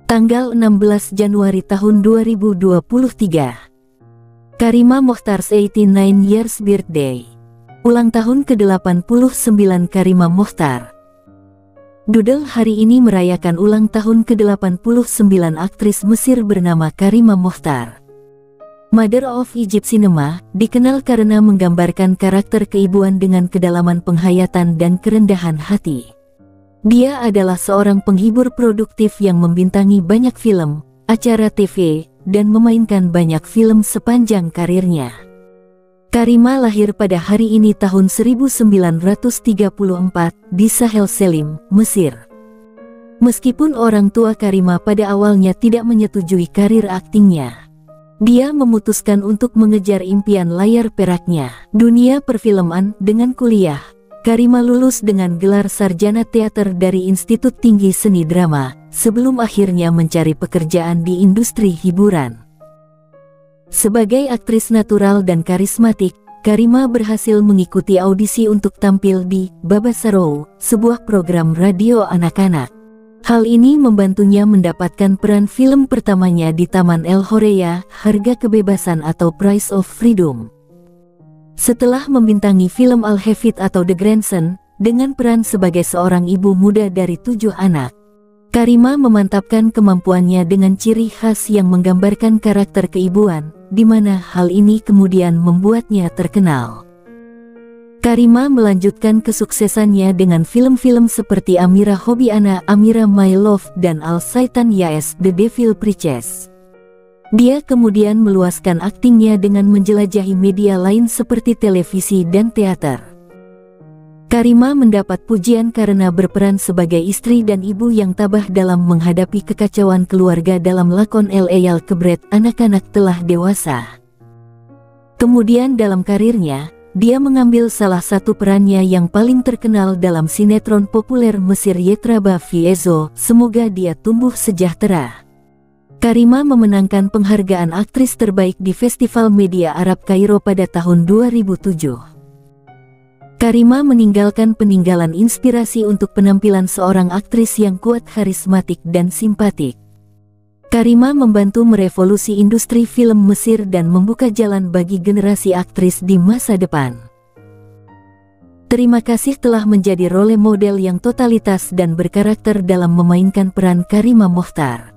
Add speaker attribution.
Speaker 1: Tanggal 16 Januari tahun 2023. Karimah Mokhtar's 89 years birthday. Ulang tahun ke-89 Karimah Mokhtar. Doodle hari ini merayakan ulang tahun ke-89 aktris Mesir bernama Karimah Mokhtar. Mother of Egypt Cinema dikenal karena menggambarkan karakter keibuan dengan kedalaman penghayatan dan kerendahan hati. Dia adalah seorang penghibur produktif yang membintangi banyak film, acara TV, dan memainkan banyak film sepanjang karirnya. Karimah lahir pada hari ini tahun 1934 di Sahel Selim, Mesir. Meskipun orang tua Karimah pada awalnya tidak menyetujui karir aktingnya, dia memutuskan untuk mengejar impian layar peraknya, dunia perfilman. Dengan kuliah, Karimah lulus dengan gelar sarjana teater dari Institut Tinggi Seni Drama, sebelum akhirnya mencari pekerjaan di industri hiburan. Sebagai aktris natural dan karismatik, Karimah berhasil mengikuti audisi untuk tampil di Babasaro, sebuah program radio anak-anak. Hal ini membantunya mendapatkan peran film pertamanya di Taman El Horeya, Harga Kebebasan atau Price of Freedom. Setelah membintangi film Al-Hafid atau The Grandson, dengan peran sebagai seorang ibu muda dari 7 anak, Karimah memantapkan kemampuannya dengan ciri khas yang menggambarkan karakter keibuan, di mana hal ini kemudian membuatnya terkenal. Karimah melanjutkan kesuksesannya dengan film-film seperti Amira Hobi Ana, Amira My Love, dan Al-Saitan Yaes, The Devil Preaches. Dia kemudian meluaskan aktingnya dengan menjelajahi media lain seperti televisi dan teater. Karimah mendapat pujian karena berperan sebagai istri dan ibu yang tabah dalam menghadapi kekacauan keluarga dalam lakon El Eyal Kebret Anak-anak Telah Dewasa. Kemudian dalam karirnya, dia mengambil salah satu perannya yang paling terkenal dalam sinetron populer Mesir Yetraba Fiezo, Semoga Dia Tumbuh Sejahtera. Karimah memenangkan penghargaan aktris terbaik di Festival Media Arab Kairo pada tahun 2007. Karimah meninggalkan peninggalan inspirasi untuk penampilan seorang aktris yang kuat, karismatik, dan simpatik. Karimah membantu merevolusi industri film Mesir dan membuka jalan bagi generasi aktris di masa depan. Terima kasih telah menjadi role model yang totalitas dan berkarakter dalam memainkan peran Karimah Mokhtar.